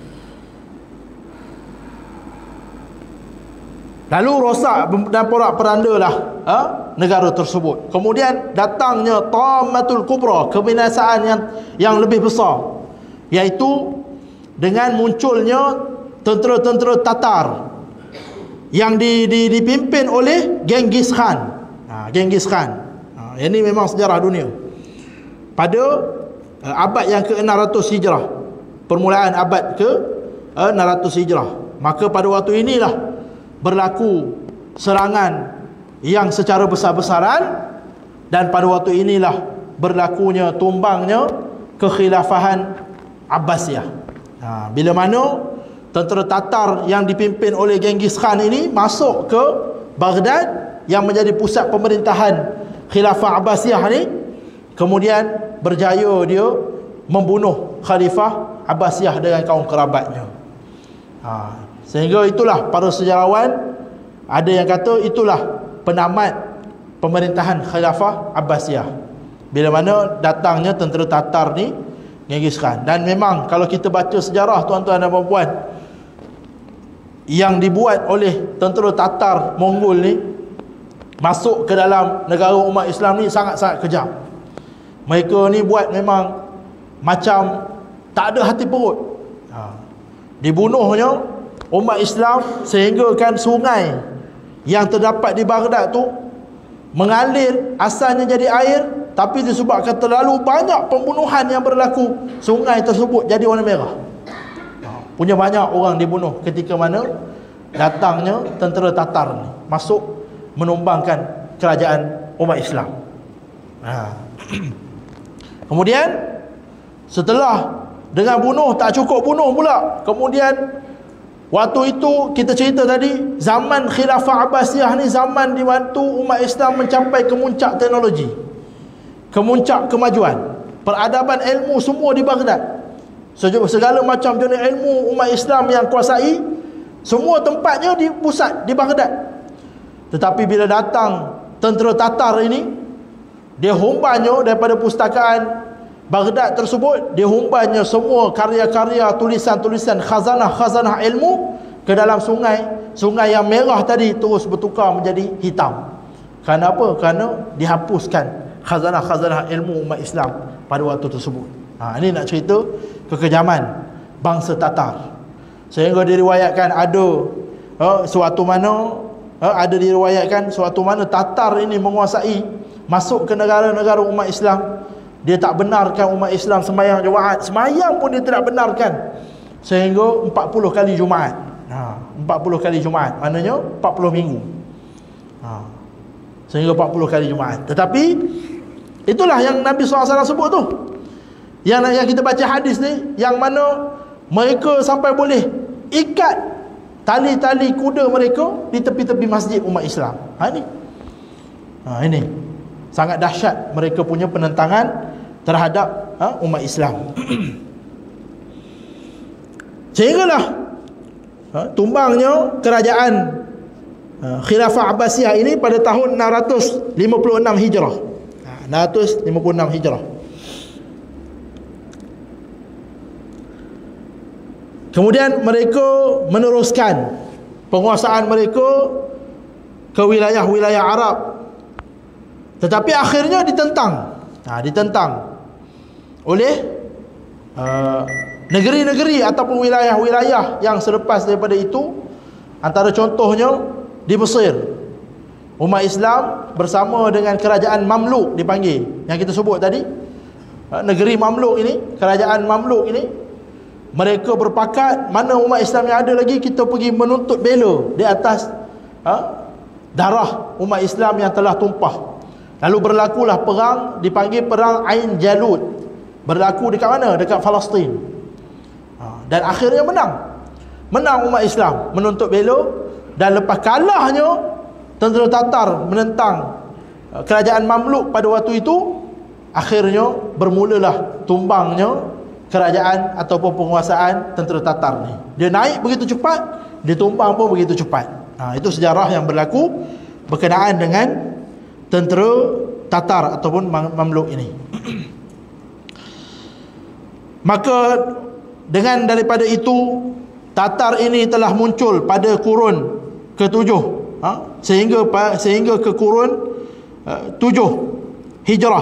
Lalu rosak dan porak-poranda lah ha, negara tersebut. Kemudian datangnya Tammatul Kubra, kebinasaan yang yang lebih besar, iaitu dengan munculnya tentera-tentera Tatar yang di, di, dipimpin oleh Genghis Khan. Ha, Genghis Khan. Ha, ini memang sejarah dunia. Pada uh, abad yang ke enam ratus Hijrah, permulaan abad ke uh, enam ratus Hijrah, maka pada waktu inilah berlaku serangan yang secara besar-besaran, dan pada waktu inilah berlakunya tumbangnya kekhilafahan Abbasiyah. Ha, bila mana tentera Tatar yang dipimpin oleh Genghis Khan ini masuk ke Baghdad yang menjadi pusat pemerintahan Khilafah Abbasiyah ni, kemudian berjaya dia membunuh Khalifah Abbasiyah dengan kaum kerabatnya. Ha, sehingga itulah para sejarawan ada yang kata itulah penamat pemerintahan Khilafah Abbasiyah. Bila mana datangnya tentera Tatar ni, Genghis Khan. Dan memang kalau kita baca sejarah tuan-tuan dan puan-puan, yang dibuat oleh tentera Tatar Mongol ni masuk ke dalam negara umat Islam ni sangat-sangat kejam. Mereka ni buat memang macam tak ada hati perut. Ha. Dibunuhnya umat Islam sehingga kan sungai yang terdapat di Baghdad tu mengalir, asalnya jadi air, tapi disebabkan terlalu banyak pembunuhan yang berlaku, sungai tersebut jadi warna merah. Ha. Punya banyak orang dibunuh ketika mana datangnya tentera Tatar ni masuk menumbangkan kerajaan umat Islam. Ha. Kemudian setelah dengan bunuh tak cukup bunuh pula, kemudian waktu itu kita cerita tadi, zaman Khilafah Abbasiyah ni zaman di waktu umat Islam mencapai kemuncak teknologi, kemuncak kemajuan, peradaban ilmu semua di Baghdad. Segala macam jenis ilmu umat Islam yang kuasai, semua tempatnya di pusat di Baghdad. Tetapi bila datang tentera Tatar ini, dia humbannya daripada pustakaan Baghdad tersebut, dia humbannya semua karya-karya, tulisan-tulisan, khazanah-khazanah ilmu ke dalam sungai, sungai yang merah tadi terus bertukar menjadi hitam. Kerana apa? Kerana dihapuskan khazanah-khazanah ilmu umat Islam pada waktu tersebut. Ha, ini nak cerita kekejaman bangsa Tatar. Sehingga diriwayatkan ada uh, suatu mana uh, ada diriwayatkan suatu mana Tatar ini menguasai masuk ke negara-negara umat Islam. Dia tak benarkan umat Islam sembahyang Jumaat. Sembahyang pun dia tidak benarkan. Sehingga empat puluh kali Jumaat. Ha, empat puluh kali Jumaat. Maknanya empat puluh minggu. Ha, sehingga empat puluh kali Jumaat. Tetapi itulah yang Nabi sallallahu alaihi wasallam sebut tu. Yang yang kita baca hadis ni, yang mana mereka sampai boleh ikat tali-tali kuda mereka di tepi-tepi masjid umat Islam. Ha ni. Ha ini. Sangat dahsyat mereka punya penentangan terhadap ha, umat Islam. Sehinggalah ha, tumbangnya kerajaan ha, Khilafah Abbasiyah ini pada tahun enam ratus lima puluh enam Hijrah. Ha, enam ratus lima puluh enam Hijrah. Kemudian mereka meneruskan penguasaan mereka ke wilayah-wilayah Arab. Tetapi akhirnya ditentang. Ha, ditentang oleh uh, negeri-negeri ataupun wilayah-wilayah yang selepas daripada itu. Antara contohnya di Mesir, umat Islam bersama dengan kerajaan Mamluk dipanggil, yang kita sebut tadi, uh, negeri Mamluk ini, kerajaan Mamluk ini, mereka berpakat mana umat Islam yang ada lagi, kita pergi menuntut bela di atas uh, darah umat Islam yang telah tumpah. Lalu berlakulah perang, dipanggil perang Ain Jalut. Berlaku dekat mana? Dekat Palestin. Ha, dan akhirnya menang. Menang umat Islam menuntut bela. Dan lepas kalahnya tentera Tatar menentang kerajaan Mamluk pada waktu itu, akhirnya bermulalah tumbangnya kerajaan ataupun penguasaan tentera Tatar ni. Dia naik begitu cepat, dia tumbang pun begitu cepat. Ha, itu sejarah yang berlaku berkenaan dengan tentera Tatar ataupun Mamluk ini. Maka dengan daripada itu, Tatar ini telah muncul pada kurun ketujuh, ha? sehingga sehingga ke kurun uh, tujuh Hijrah.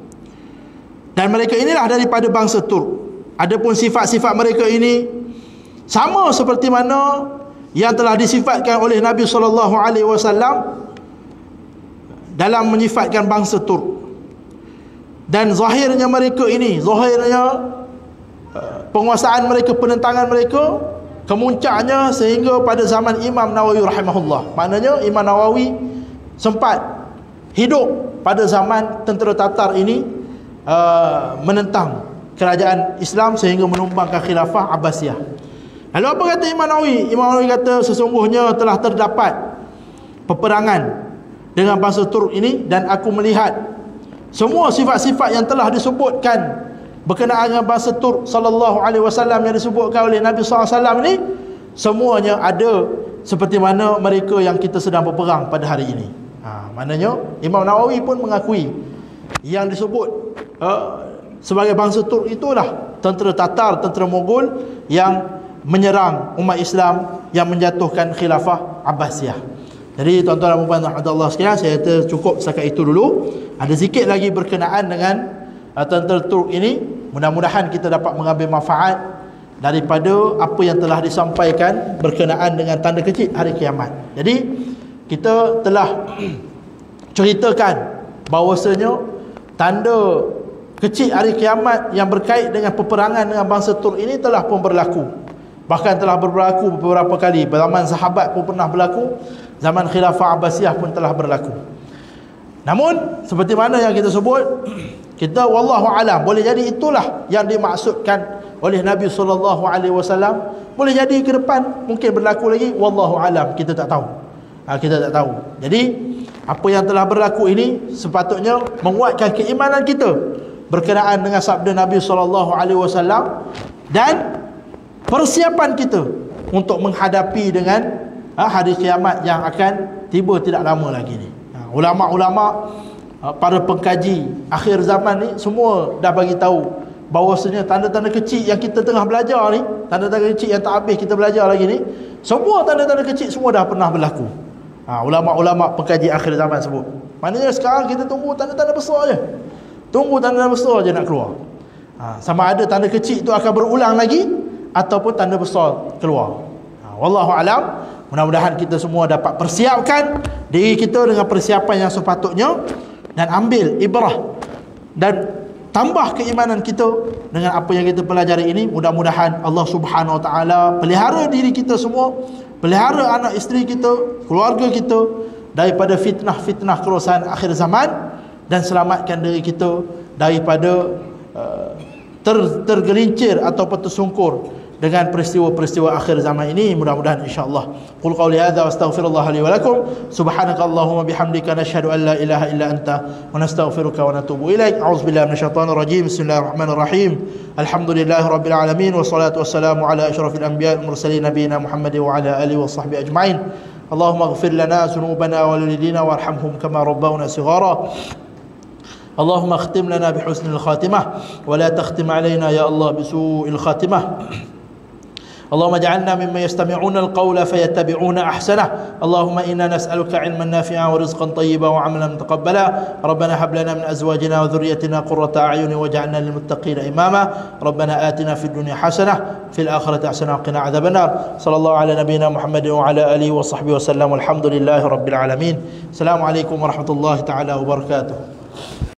Dan mereka inilah daripada bangsa Turk. Adapun sifat-sifat mereka ini sama seperti mana yang telah disifatkan oleh Nabi sallallahu alaihi wasallam dalam menyifatkan bangsa Turk. Dan zahirnya mereka ini, zahirnya uh, penguasaan mereka, penentangan mereka, kemuncaknya sehingga pada zaman Imam Nawawi rahimahullah. Maknanya Imam Nawawi sempat hidup pada zaman tentera Tatar ini uh, menentang kerajaan Islam sehingga menumbangkan khilafah Abbasiyah. Lalu apa kata Imam Nawawi? Imam Nawawi kata sesungguhnya telah terdapat peperangan dengan bangsa Turk ini, dan aku melihat semua sifat-sifat yang telah disebutkan berkenaan dengan bangsa Turk sallallahu alaihi wasallam yang disebutkan oleh Nabi sallallahu alaihi wasallam ini, semuanya ada seperti mana mereka yang kita sedang berperang pada hari ini. Ha, maknanya Imam Nawawi pun mengakui yang disebut uh, sebagai bangsa Turk itulah tentera Tatar, tentera Mogol yang menyerang umat Islam, yang menjatuhkan khilafah Abbasiyah. Jadi tuan-tuan dan puan-puan Allah sekalian, saya kata cukup setakat itu dulu. Ada sikit lagi berkenaan dengan uh, tentera Turk ini. Mudah-mudahan kita dapat mengambil manfaat daripada apa yang telah disampaikan berkenaan dengan tanda kecil hari kiamat. Jadi kita telah ceritakan bahawasanya tanda kecil hari kiamat yang berkait dengan peperangan dengan bangsa Turk ini telah pun berlaku. Bahkan telah berlaku beberapa kali. Zaman sahabat pun pernah berlaku, zaman khilafah Abbasiyah pun telah berlaku. Namun seperti mana yang kita sebut, kita wallahu alam, boleh jadi itulah yang dimaksudkan oleh Nabi sallallahu alaihi wasallam. Boleh jadi ke depan mungkin berlaku lagi, wallahu alam, kita tak tahu. Ha, kita tak tahu. Jadi apa yang telah berlaku ini sepatutnya menguatkan keimanan kita berkenaan dengan sabda Nabi sallallahu alaihi wasallam dan persiapan kita untuk menghadapi dengan ha, hari kiamat yang akan tiba tidak lama lagi ni. Ha, ulama-ulama, ha, para pengkaji akhir zaman ni semua dah bagi tahu bahawasanya tanda-tanda kecil yang kita tengah belajar ni, tanda-tanda kecil yang tak habis kita belajar lagi ni, semua tanda-tanda kecil semua dah pernah berlaku. Ha, ulama-ulama pengkaji akhir zaman sebut. Maknanya sekarang kita tunggu tanda-tanda besar je. Tunggu tanda-tanda besar je nak keluar. Ha, sama ada tanda kecil itu akan berulang lagi ataupun tanda besar keluar. Ha, wallahu alam. Mudah-mudahan kita semua dapat persiapkan diri kita dengan persiapan yang sepatutnya dan ambil ibrah dan tambah keimanan kita dengan apa yang kita pelajari ini. Mudah-mudahan Allah Subhanahu Wa Taala pelihara diri kita semua, pelihara anak isteri kita, keluarga kita daripada fitnah-fitnah kerosahan akhir zaman, dan selamatkan diri kita daripada uh, ter, tergelincir ataupun tersungkur dengan peristiwa-peristiwa akhir zaman ini. Mudah-mudahan insya-Allah. Qul qawli hadza wastaghfirullah li wa lakum. Subhanakallahumma bihamdika nashhadu an la ilaha illa anta wa nastaghfiruka wa natubu ilaik. A'udzubillahi minasyaitonir rajim. Bismillahirrahmanirrahim. Alhamdulillahirabbil alamin wassalatu wassalamu ala asyrafil anbiya'i wal mursalin nabiyina Muhammadin wa ala alihi washabbihi ajma'in. Allahumma ighfir lana dhunubana wa walidina warhamhum kama rabbawna shighara. اللهم اختم لنا بحسن الخاتمة ولا تختم علينا يا الله بسوء الخاتمة. اللهم اجعلنا ممن يستمعون القول فيتبعون أحسنه. اللهم إنا نسألك علما نافعا ورزقا طيبا وعملا متقبلا. ربنا هب لنا من أزواجنا وذريتنا قرة أعين واجعلنا للمتقين إماما. ربنا آتنا في الدنيا حسنة في الآخرة حسنة وقنا عذاب النار. صلى الله على نبينا محمد وعلى آله وصحبه وسلم والحمد لله رب العالمين. السلام عليكم ورحمة الله تعالى وبركاته.